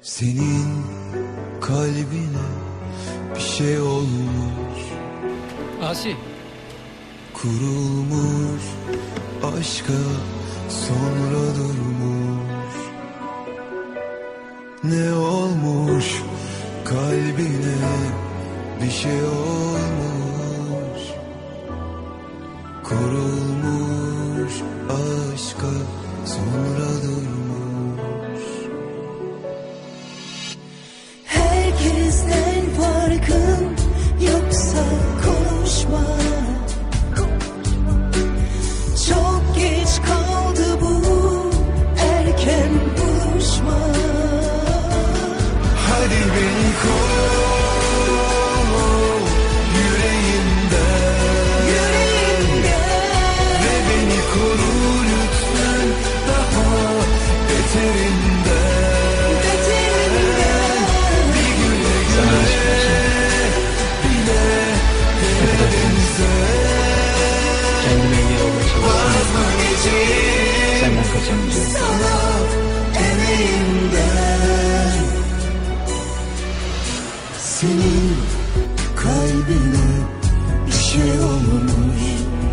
Senin kalbine bir şey olmuş, Asi. kurulmuş, aşka sonra durmuş. Ne olmuş kalbine, bir şey olmuş, kurulmuş, aşka sonra durmuş. Herkesten farkın yoksa konuşma. Çok geç kaldı bu erken buluşma. Hadi beni kov yüreğimden, ve beni koru lütfen daha beterinden. Bir güle güle bile demedimse Kendime engel olmaya çalışsam vazgeçeyim senden kaçamayacağım. sana emeğimden. Senin kalbine bir şey olmuş.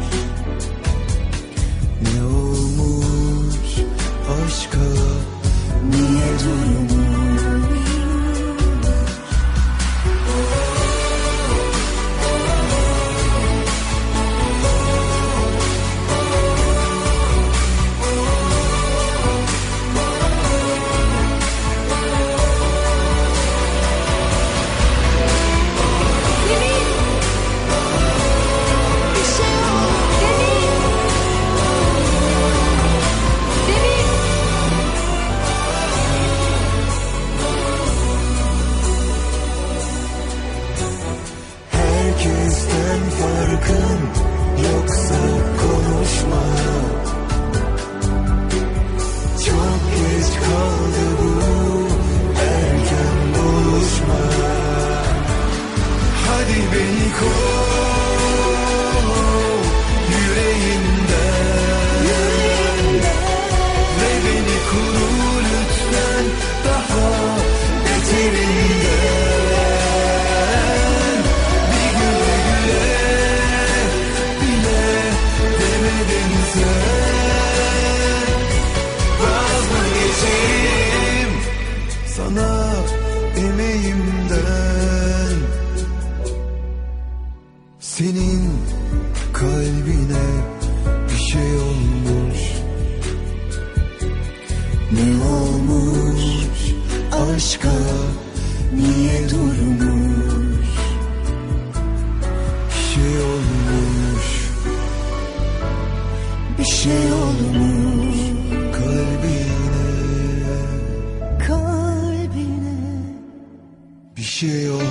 Ne olmuş aşka, niye durmuş? Bir şey ol, Deniz. Herkesten farkın yoksa konuşma. Çok geç kaldı bu erken buluşma. Hadi beni kov yüreğimden, ve beni koru lütfen daha beterinden. Bir güle güle bile demedimse vazgeçeyim sana emeğimden. Senin kalbine bir şey olmuş. Ne olmuş aşka, niye durmuş? Bir şey olmuş, bir şey olmuş kalbine, Kalbine bir şey olmuş.